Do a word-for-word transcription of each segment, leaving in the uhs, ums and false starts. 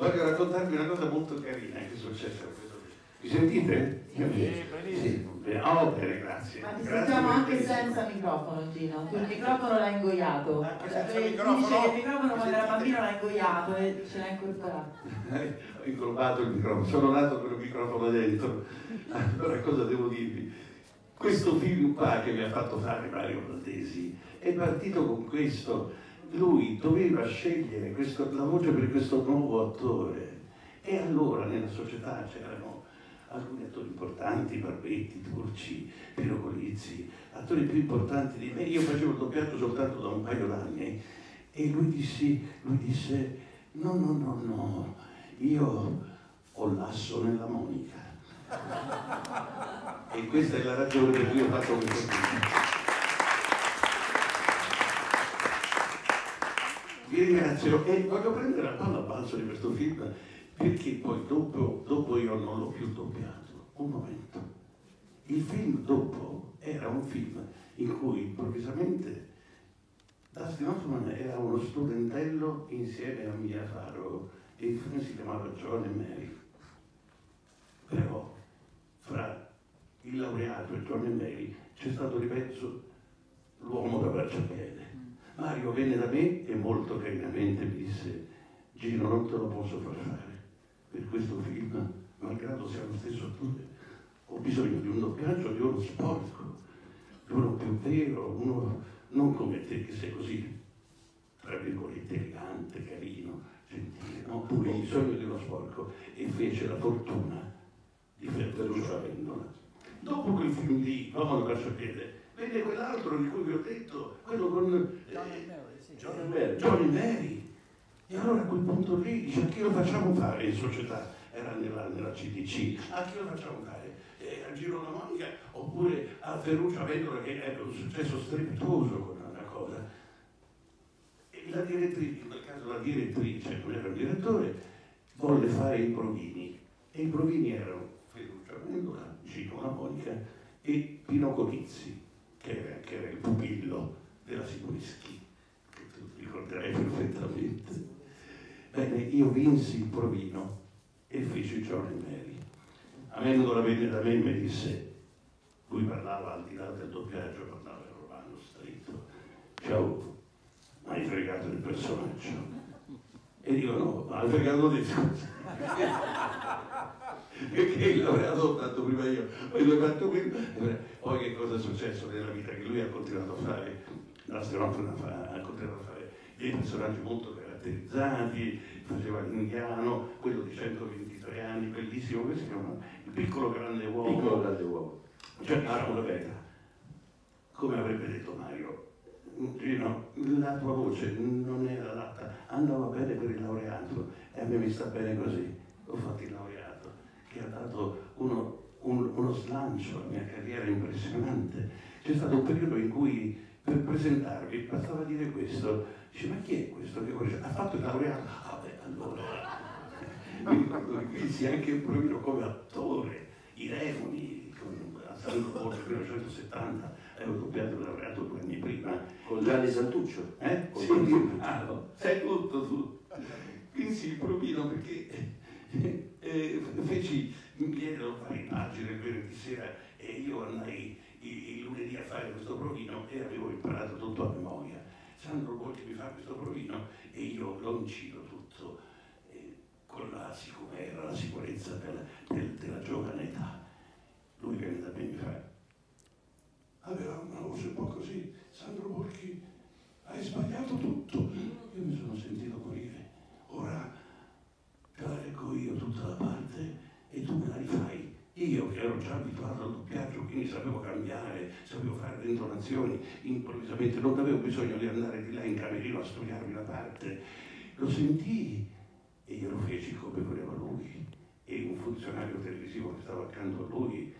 voglio raccontarvi una cosa molto carina che è successa a questo film. Mi sentite? Sì, benissimo. Sì. Oh, bene, grazie. Ma ti Grazie sentiamo anche benissimo. senza microfono, Gino. Tu il microfono l'hai ingoiato. Anche senza Tu microfono? dice che il microfono quando era Sentite? bambino l'ha ingoiato e ce l'ha incorporato. Ho inglobato il microfono, sono nato con il microfono dentro. Allora cosa devo dirvi? Questo film qua che mi ha fatto fare Mario Valdesi è partito con questo. Lui doveva scegliere questo, la voce per questo nuovo attore e allora nella società c'erano alcuni attori importanti, Barbetti, Turci, Pino Colizzi, attori più importanti di me. Io facevo il doppiaggio soltanto da un paio d'anni e lui, dissi, lui disse no, no, no, no, io ho l'asso nella monica. E questa è la ragione per cui ho fatto questo film. Vi ringrazio e voglio prendere la palla a balzo di questo film perché poi dopo, dopo io non l'ho più doppiato. Un momento. Il film dopo era un film in cui improvvisamente Dustin Hoffman era uno studentello insieme a Mia Farrow e il film si chiamava John e Mary. Però fra il laureato e John e Mary c'è stato di mezzo l'uomo da marciapiede. Mario venne da me e molto carinamente mi disse Gino, non te lo posso far fare per questo film, malgrado sia lo stesso attore, ho bisogno di un doppiaggio di uno sporco, di uno più vero, uno non come te che sei così, tra virgolette, elegante, carino, gentile, no? Ho bisogno di uno sporco e fece la fortuna di Ferruccio Avendola. Dopo quel film lì, l'uomo da marciapiede, venne quell'altro di cui vi ho detto, quello con eh, John e Mary. John e Mary. E allora a quel punto lì dice a chi lo facciamo fare in società? Era nella, nella C D C, a chi lo facciamo fare? Eh, a Giro La Monica oppure a Ferruccio Avendola che ebbe un successo strepitoso con una cosa. E la direttrice, in quel caso la direttrice, non era il direttore, volle fare i provini. E i provini erano Ferruccio Avendola, Giro La Monica e Pino Colizzi, che era, che era il pupillo della Simoneschi, che tu ricorderai perfettamente. Bene, io vinsi il provino e feci John e Mary. Avendola venne da me e mi disse, lui parlava al di là del doppiaggio, parlava il romano stretto, ciao, mi hai fregato il personaggio. E dico no, ma hai fregato te. Perché l'avrei adottato prima io, poi l'ho fatto prima. Poi che cosa è successo nella vita? Che lui ha continuato a fare, la Stenoffana ha continuato a fare dei personaggi molto caratterizzati, faceva l'indiano, quello di centoventitré anni, bellissimo, questo si chiama Il piccolo grande uomo. Piccolo grande uomo. Cioè, ah, una verità. Come avrebbe detto Mario, Gino, la tua voce non era adatta, andava bene per il laureato e a me mi sta bene così. Ho fatto il laureato, che ha dato uno, un, uno slancio alla mia carriera impressionante. C'è stato un periodo in cui per presentarvi bastava dire questo, dice ma chi è questo che vuole? Ha fatto il laureato? Ah beh, allora mi ricordo che qui anche un provino come attore, i Remoni con Sandro Borgia millenovecentosettanta, avevo doppiato il laureato due anni prima Con Gianni Santuccio? eh? Con Sì, Gianni ah, no. Sai tutto tu. Quindi il provino perché eh, feci, mi diedero fare immagine il venerdì sera e io andai il lunedì a fare questo provino e avevo imparato tutto a memoria. Sandro Borgia mi fa questo provino e io lo incido tutto eh, con la, siccome era la sicurezza della, del, della giovane età. Lui viene da me e mi fa, aveva una voce un po' così, Sandro Borchi, hai sbagliato tutto. Io mi sono sentito morire. Ora te la leggo io tutta la parte e tu me la rifai. Io che ero già abituato al doppiaggio, quindi sapevo cambiare, sapevo fare le intonazioni, improvvisamente non avevo bisogno di andare di là in camerino a studiarmi la parte. Lo sentii e io lo feci come voleva lui. E un funzionario televisivo che stava accanto a lui,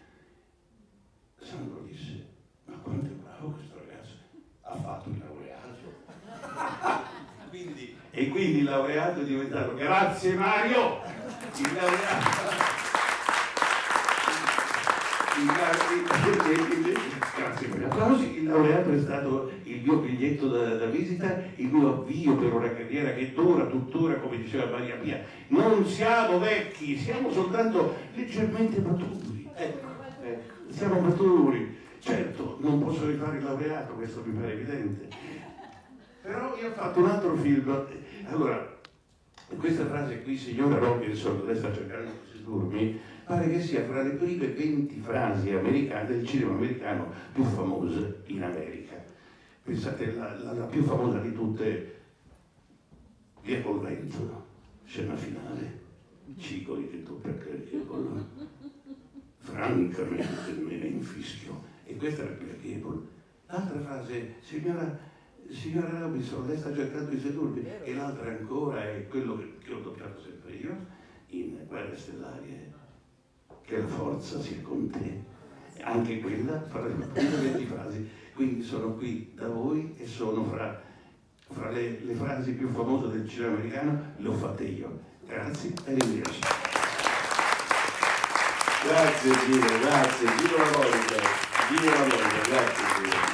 Sandro disse, ma quanto è bravo questo ragazzo, ha fatto il laureato. quindi, e quindi il laureato è diventato, grazie Mario, il laureato. Il, il, il, il, grazie Grazie, applausi. Il laureato è stato il mio biglietto da, da visita, il mio avvio per una carriera che dura tuttora, come diceva Maria Pia. Non siamo vecchi, siamo soltanto leggermente maturi. Ecco, ecco, siamo maturi. Certo, non posso rifare il laureato, questo mi pare evidente. Però io ho fatto un altro film. Allora, questa frase qui, signora Robinson, lei sta cercando di sedurmi, pare che sia fra le prime venti frasi americane del cinema americano più famose in America. Pensate, la, la, la più famosa di tutte, via col vento, scena finale, cicoli che tu perché Cable, francamente me ne infischio. E questa era Clark Gable. L'altra frase, signora, signora Robinson, lei sta cercando di sedurmi, e l'altra ancora è quello che, che ho doppiato sempre io, in Guerre Stellari, che la forza sia con te. Anche quella fra le prime venti frasi. Quindi sono qui da voi e sono fra, fra le, le frasi più famose del cinema americano, le ho fatte io. Grazie e arrivederci. Grazie Gino, grazie, Gino La Monica, Gino La Monica, grazie Gino.